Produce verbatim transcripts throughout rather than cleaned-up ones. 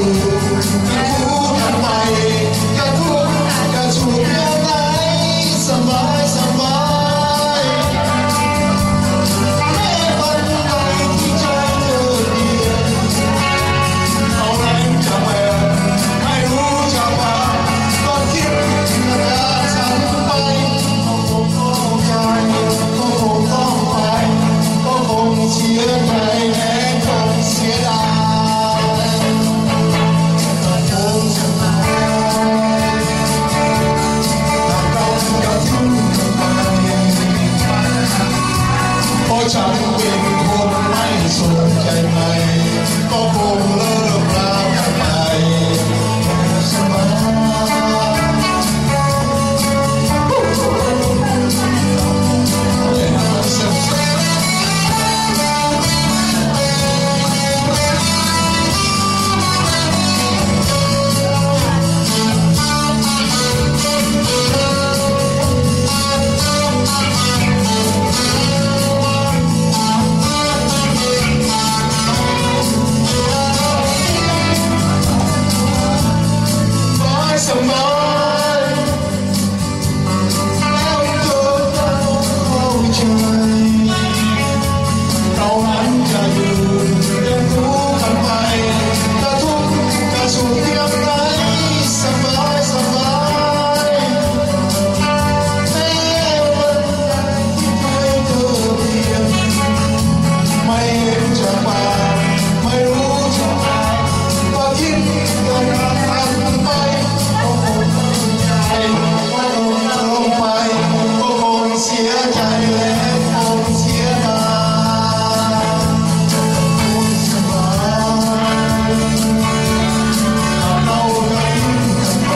ฉันเป็นคนไม่สนใจใครก็คงเลิกรากันไปสบายสบายแล้วเธอต้องเข้าใจเรานั้นจะอยู่เรียนรู้กันไปจะทุกข์จะสุขเพียงไรสบายสบายแม้วันใดที่ใจเธอเปลี่ยนไม่เห็นจะมาไม่รู้จะมาก็คิดจะรักกันไปเสียใจและคงเสียดายคงสบายเราได้กันไป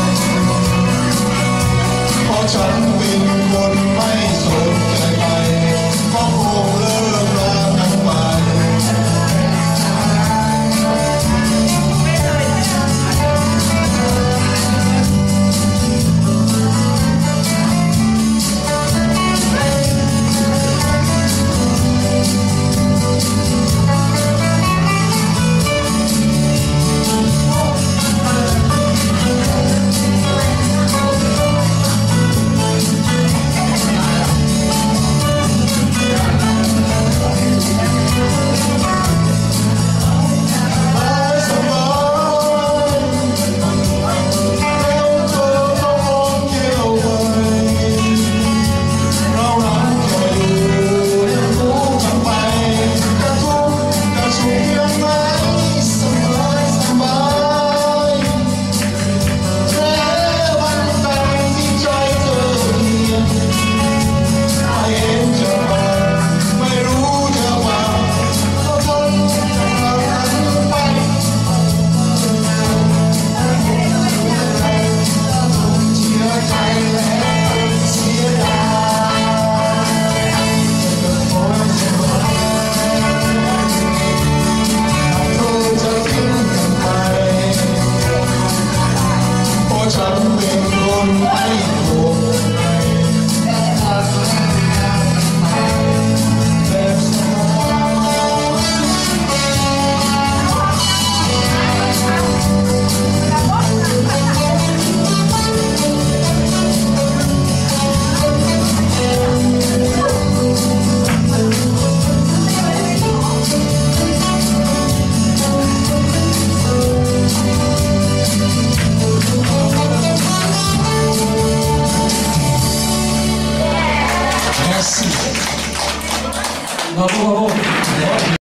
เพราะฉันเป็นคนไม่สนใจใครก็คงเลิกรากันไปฉันเป็นคนไม่ถูก Bravo, bravo.